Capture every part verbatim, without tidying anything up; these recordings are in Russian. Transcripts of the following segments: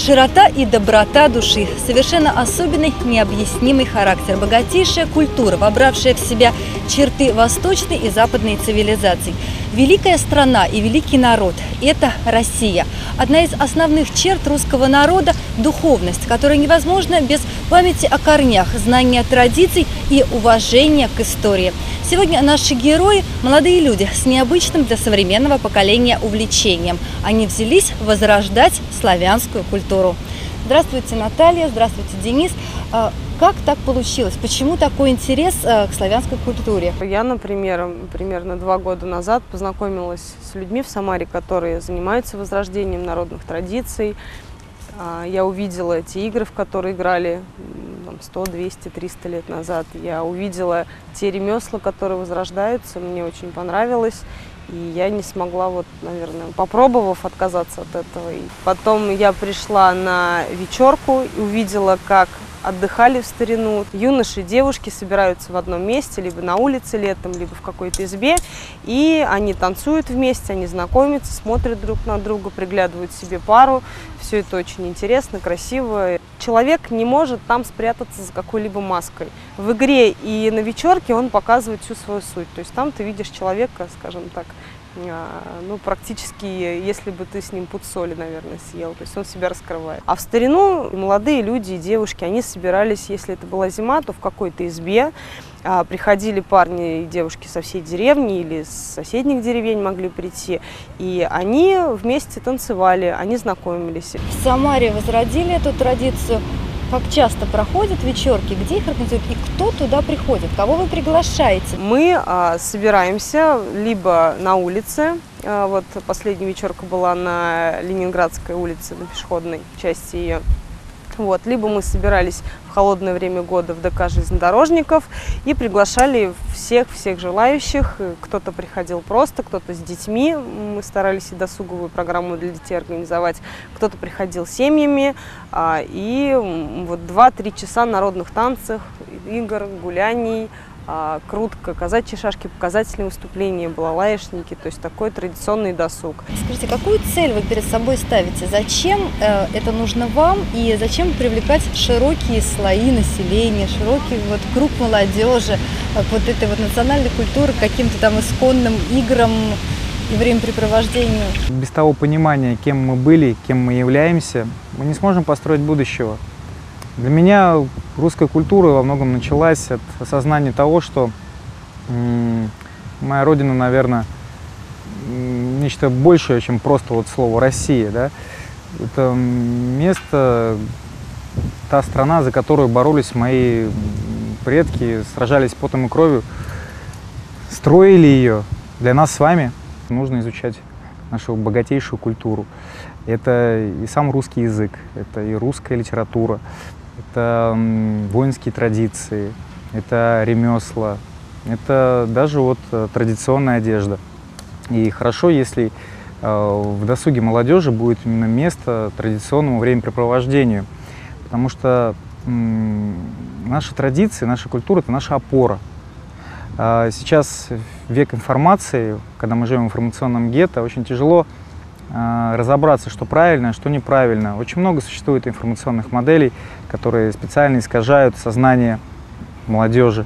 Широта и доброта души, совершенно особенный, необъяснимый характер, богатейшая культура, вобравшая в себя черты восточной и западной цивилизаций. Великая страна и великий народ – это Россия. Одна из основных черт русского народа – духовность, которая невозможна без памяти о корнях, знания традиций и уважения к истории. Сегодня наши герои – молодые люди с необычным для современного поколения увлечением. Они взялись возрождать славянскую культуру. Здравствуйте, Наталья, здравствуйте, Денис. Как так получилось? Почему такой интерес к славянской культуре? Я, например, примерно два года назад познакомилась с людьми в Самаре, которые занимаются возрождением народных традиций. Я увидела те игры, в которые играли сто, двести, триста лет назад. Я увидела те ремесла, которые возрождаются. Мне очень понравилось. И я не смогла, вот, наверное, попробовав, отказаться от этого. И потом я пришла на вечерку и увидела, как отдыхали в старину. Юноши и девушки собираются в одном месте, либо на улице летом, либо в какой-то избе. И они танцуют вместе, они знакомятся, смотрят друг на друга, приглядывают себе пару. Все это очень интересно, красиво. Человек не может там спрятаться за какой-либо маской. В игре и на вечерке он показывает всю свою суть. То есть там ты видишь человека, скажем так, ну, практически, если бы ты с ним пуд соли, наверное, съел. То есть он себя раскрывает. А в старину молодые люди и девушки, они собирались, если это была зима, то в какой-то избе. Приходили парни и девушки со всей деревни или с соседних деревень могли прийти. И они вместе танцевали, они знакомились. В Самаре возродили эту традицию. Как часто проходят вечерки, где их организуют и кто туда приходит, кого вы приглашаете? Мы а, собираемся либо на улице, а, вот последняя вечерка была на Ленинградской улице, на пешеходной части ее. Вот, либо мы собирались в холодное время года в ДК железнодорожников и приглашали всех-всех желающих. Кто-то приходил просто, кто-то с детьми. Мы старались и досуговую программу для детей организовать. Кто-то приходил с семьями. И вот два-три часа народных танцев, игр, гуляний, крутка, казачьи шашки, показательные выступления, балалаишники, то есть такой традиционный досуг. Скажите, какую цель вы перед собой ставите? Зачем э, это нужно вам и зачем привлекать широкие слои населения, широкий вот круг молодежи, вот этой вот национальной культуры к каким-то там исконным играм и времяпрепровождению? Без того понимания, кем мы были, кем мы являемся, мы не сможем построить будущего. Для меня русская культура во многом началась от осознания того, что моя родина, наверное, нечто большее, чем просто вот слово «Россия». Да? Это место, та страна, за которую боролись мои предки, сражались потом и кровью, строили ее. Для нас с вами нужно изучать нашу богатейшую культуру. Это и сам русский язык, это и русская литература. Это воинские традиции, это ремесла, это даже вот традиционная одежда. И хорошо, если в досуге молодежи будет именно место традиционному времяпрепровождению, потому что наши традиции, наша культура – это наша опора. Сейчас век информации, когда мы живем в информационном гетто, очень тяжело разобраться, что правильно, что неправильно. Очень много существует информационных моделей, которые специально искажают сознание молодежи.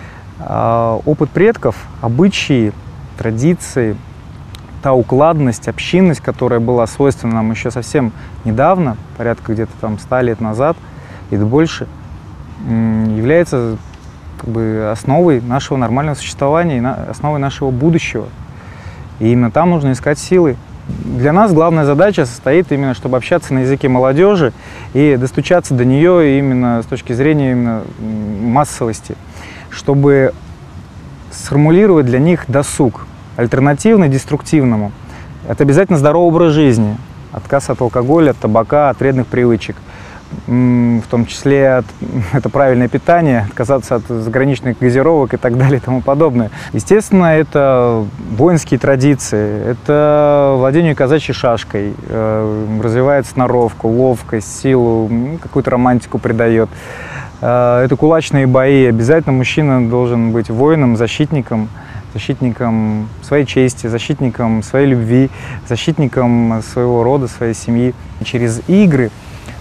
Опыт предков, обычаи, традиции, та укладность, общинность, которая была свойственна нам еще совсем недавно, порядка где-то там ста лет назад и больше, является как бы основой нашего нормального существования и основой нашего будущего. И именно там нужно искать силы. Для нас главная задача состоит именно, чтобы общаться на языке молодежи и достучаться до нее именно с точки зрения именно массовости, чтобы сформулировать для них досуг, альтернативный деструктивному. Это обязательно здоровый образ жизни, отказ от алкоголя, от табака, от вредных привычек. В том числе от, это правильное питание, отказаться от заграничных газировок и так далее и тому подобное. Естественно, это воинские традиции, это владение казачьей шашкой, э, развивает сноровку, ловкость, силу, какую-то романтику придает. Э, это кулачные бои. Обязательно мужчина должен быть воином, защитником, защитником своей чести, защитником своей любви, защитником своего рода, своей семьи. Через игры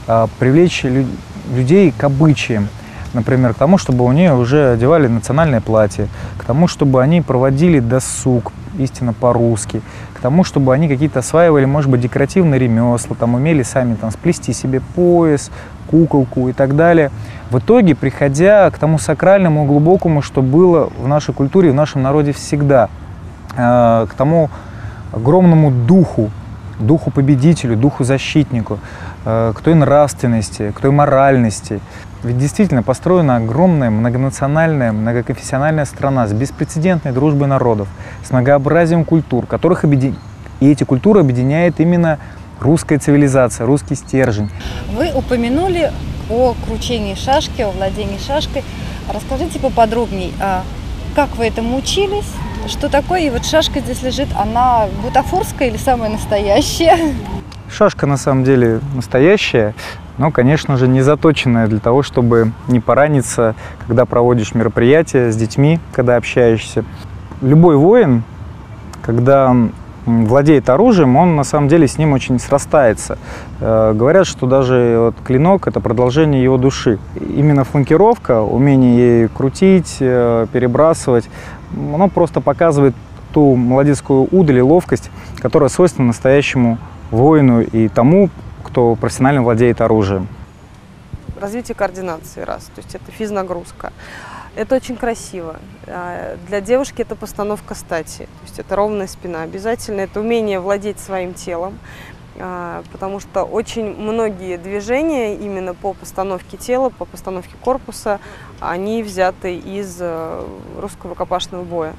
привлечь людей к обычаям. Например, к тому, чтобы у нее уже одевали национальное платье, к тому, чтобы они проводили досуг, истинно по-русски, к тому, чтобы они какие-то осваивали, может быть, декоративные ремесла, там, умели сами там, сплести себе пояс, куколку и так далее. В итоге, приходя к тому сакральному, глубокому, что было в нашей культуре, в нашем народе всегда, э, к тому огромному духу, духу победителю, духу защитнику, э, к той нравственности, к той моральности. Ведь действительно построена огромная многонациональная, многоконфессиональная страна с беспрецедентной дружбой народов, с многообразием культур, которых объедин... и эти культуры объединяет именно русская цивилизация, русский стержень. Вы упомянули о кручении шашки, о владении шашкой. Расскажите поподробнее, как вы этому учились, что такое, и вот шашка здесь лежит, она бутафорская или самая настоящая? Шашка на самом деле настоящая, но, конечно же, не заточенная для того, чтобы не пораниться, когда проводишь мероприятия с детьми, когда общаешься. Любой воин, когда владеет оружием, он на самом деле с ним очень срастается. Э, говорят, что даже вот клинок – это продолжение его души. Именно фланкировка, умение ей крутить, э, перебрасывать, оно просто показывает ту молодецкую удаль и ловкость, которая свойственна настоящему воину и тому, кто профессионально владеет оружием. Развитие координации раз, то есть это физнагрузка. Это очень красиво. Для девушки это постановка стати, то есть это ровная спина. Обязательно это умение владеть своим телом, потому что очень многие движения именно по постановке тела, по постановке корпуса, они взяты из русского рукопашного боя.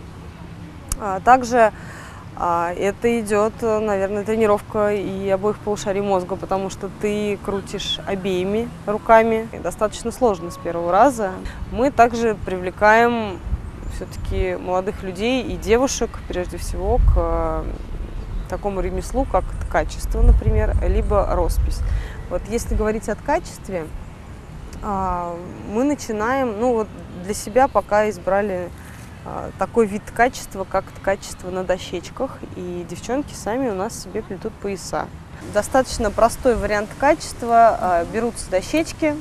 Также это идет, наверное, тренировка и обоих полушарий мозга, потому что ты крутишь обеими руками. Достаточно сложно с первого раза. Мы также привлекаем все-таки молодых людей и девушек, прежде всего, к такому ремеслу, как ткачество, например, либо роспись. Вот если говорить о ткачестве, мы начинаем, ну вот для себя пока избрали такой вид ткачества, как ткачество на дощечках, и девчонки сами у нас себе плетут пояса. Достаточно простой вариант ткачества. Берутся дощечки,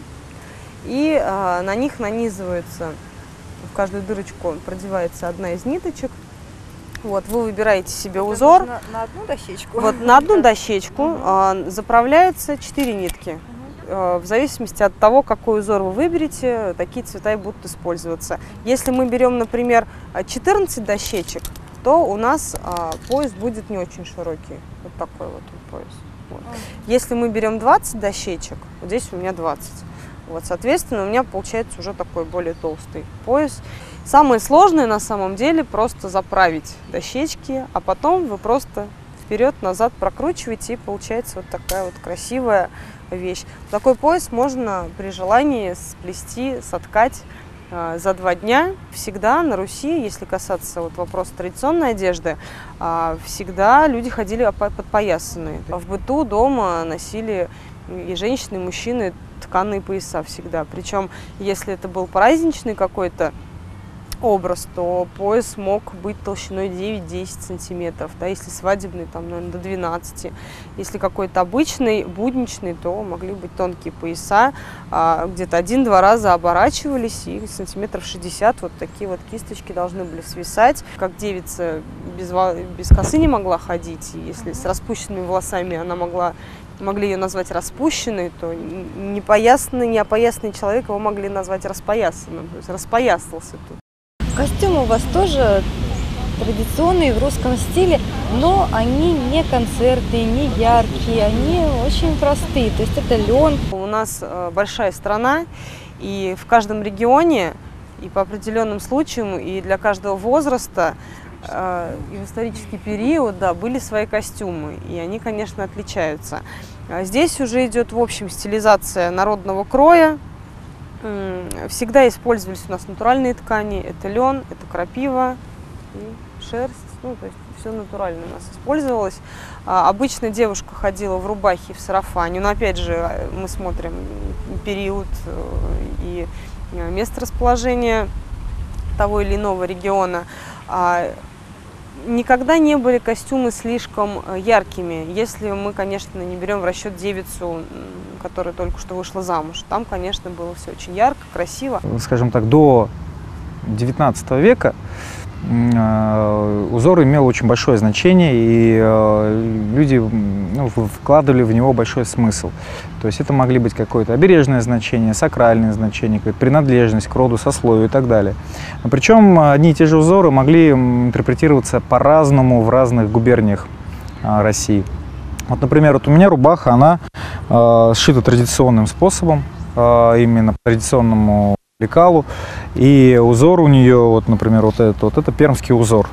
и на них нанизывается, в каждую дырочку продевается одна из ниточек. Вот, вы выбираете себе Это узор. На, на одну дощечку? Вот на одну дощечку заправляются четыре нитки. В зависимости от того, какой узор вы выберете, такие цвета и будут использоваться. Если мы берем, например, четырнадцать дощечек, то у нас а, пояс будет не очень широкий. Вот такой вот пояс. Вот. Если мы берем двадцать дощечек, вот здесь у меня двадцать. Вот, соответственно, у меня получается уже такой более толстый пояс. Самое сложное на самом деле просто заправить дощечки, а потом вы просто вперед-назад прокручиваете, и получается вот такая вот красивая вещь. Такой пояс можно при желании сплести, соткать э, за два дня. Всегда на Руси, если касаться вот вопроса традиционной одежды, э, всегда люди ходили подпоясанные. В быту дома носили и женщины, и мужчины тканые пояса всегда. Причем, если это был праздничный какой-то образ, то пояс мог быть толщиной девять-десять сантиметров, да, если свадебный, там, наверное, до двенадцати. Если какой-то обычный, будничный, то могли быть тонкие пояса, а, где-то один-два раза оборачивались, и сантиметров шестьдесят вот такие вот кисточки должны были свисать. Как девица без, без косы не могла ходить, и если с распущенными волосами она могла, могли ее назвать распущенной, то непоясанный, неопоясанный человек его могли назвать распоясанным, то есть распоясался тут. Костюмы у вас тоже традиционные в русском стиле, но они не концертные, не яркие, они очень простые. То есть это лен. У нас большая страна, и в каждом регионе, и по определенным случаям, и для каждого возраста, и в исторический период, да, были свои костюмы, и они, конечно, отличаются. Здесь уже идет, в общем, стилизация народного кроя. Всегда использовались у нас натуральные ткани. Это лен, это крапива и шерсть. Ну, то есть все натурально у нас использовалось. А, обычно девушка ходила в рубахе, в сарафане. Но опять же мы смотрим период и место расположения того или иного региона. А, никогда не были костюмы слишком яркими, если мы, конечно, не берем в расчет девицу, которая только что вышла замуж. Там, конечно, было все очень ярко, красиво. Скажем так, до девятнадцатого века узор имел очень большое значение, и люди, ну, вкладывали в него большой смысл. То есть это могли быть какое-то обережное значение, сакральное значение, принадлежность к роду, сословию и так далее. Причем одни и те же узоры могли интерпретироваться по-разному в разных губерниях России. Вот, например, вот у меня рубаха, она э, сшита традиционным способом, э, именно по традиционному лекалу, и узор у нее, вот, например, вот это, вот это пермский узор.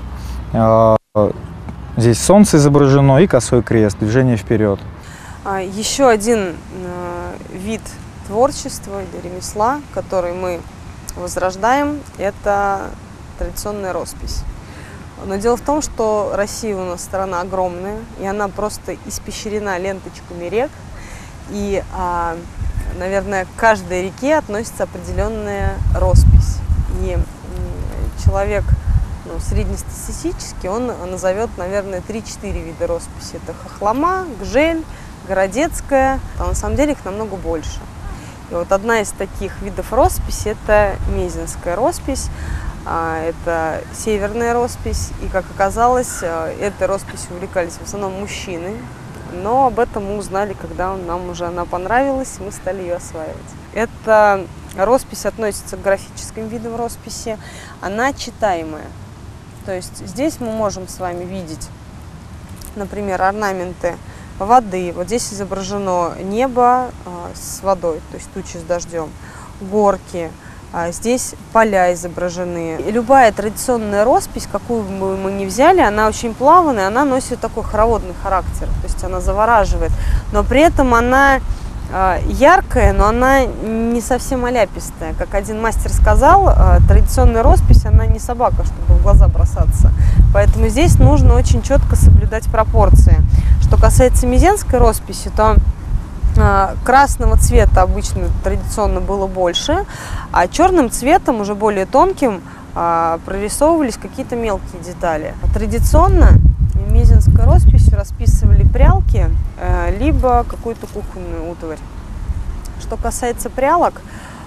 Здесь солнце изображено и косой крест, движение вперед. Еще один вид творчества или ремесла, который мы возрождаем, это традиционная роспись. Но дело в том, что Россия у нас страна огромная, и она просто испещрена ленточками рек, и наверное, к каждой реке относится определенная роспись. И человек, ну, среднестатистический, он назовет, наверное, три-четыре вида росписи. Это хохлома, гжель, городецкая. А на самом деле их намного больше. И вот одна из таких видов росписи – это мезенская роспись. Это северная роспись. И, как оказалось, этой росписью увлекались в основном мужчины. Но об этом мы узнали, когда нам уже она понравилась, и мы стали ее осваивать. Эта роспись относится к графическим видам росписи. Она читаемая. То есть здесь мы можем с вами видеть, например, орнаменты воды. Вот здесь изображено небо с водой, то есть тучи с дождем, горки. Здесь поля изображены. И любая традиционная роспись, какую бы мы ни взяли, она очень плавная, она носит такой хороводный характер, то есть она завораживает. Но при этом она яркая, но она не совсем аляпистая. Как один мастер сказал, традиционная роспись, она не собака, чтобы в глаза бросаться. Поэтому здесь нужно очень четко соблюдать пропорции. Что касается мезенской росписи, то красного цвета обычно традиционно было больше, а черным цветом, уже более тонким, прорисовывались какие-то мелкие детали. Традиционно мезенской росписью расписывали прялки, либо какую-то кухонную утварь. Что касается прялок,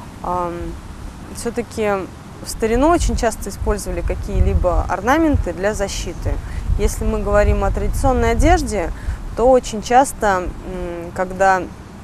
все-таки в старину очень часто использовали какие-либо орнаменты для защиты. Если мы говорим о традиционной одежде, то очень часто, когда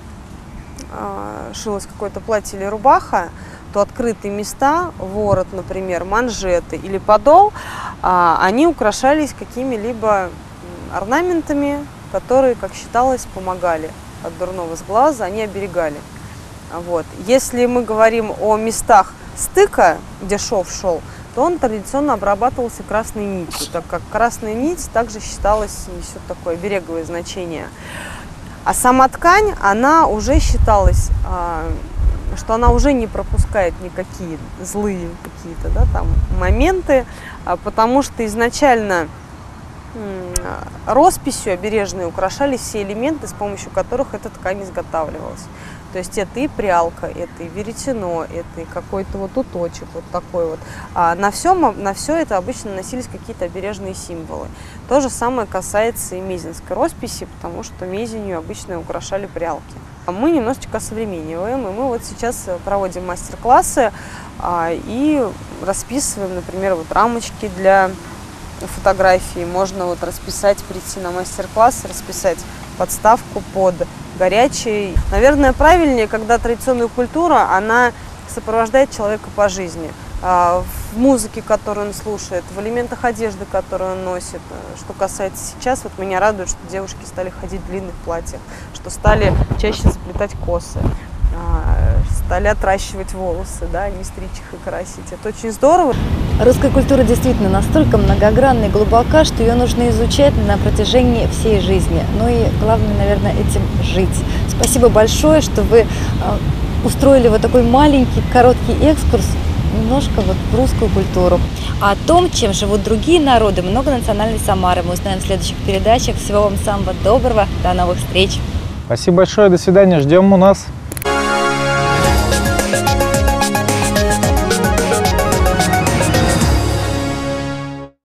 шилось какое-то платье или рубаха, то открытые места, ворот, например, манжеты или подол, они украшались какими-либо орнаментами, которые, как считалось, помогали от дурного сглаза, они оберегали. Вот. Если мы говорим о местах стыка, где шов шел, то он традиционно обрабатывался красной нитью, так как красная нить также считалась, несет такое береговое значение. А сама ткань, она уже считалась, что она уже не пропускает никакие злые какие-то, да, там моменты, потому что изначально росписью обережной украшались все элементы, с помощью которых эта ткань изготавливалась. То есть это и прялка, это и веретено, это и какой-то вот уточек вот такой вот. А на все, на все это обычно наносились какие-то обережные символы. То же самое касается и мезенской росписи, потому что мезенью обычно украшали прялки. А мы немножечко осовремениваем, и мы вот сейчас проводим мастер-классы а, и расписываем, например, вот рамочки для фотографии. Можно вот расписать, прийти на мастер-класс, расписать подставку под горячий. Наверное, правильнее, когда традиционная культура, она сопровождает человека по жизни. В музыке, которую он слушает, в элементах одежды, которую он носит. Что касается сейчас, вот меня радует, что девушки стали ходить в длинных платьях, что стали чаще заплетать косы, стали отращивать волосы, да, не стричь их и красить. Это очень здорово. Русская культура действительно настолько многогранна и глубока, что ее нужно изучать на протяжении всей жизни. Ну и главное, наверное, этим жить. Спасибо большое, что вы устроили вот такой маленький, короткий экскурс немножко вот в русскую культуру. А о том, чем живут другие народы многонациональной Самары, мы узнаем в следующих передачах. Всего вам самого доброго, до новых встреч. Спасибо большое, до свидания, ждем у нас.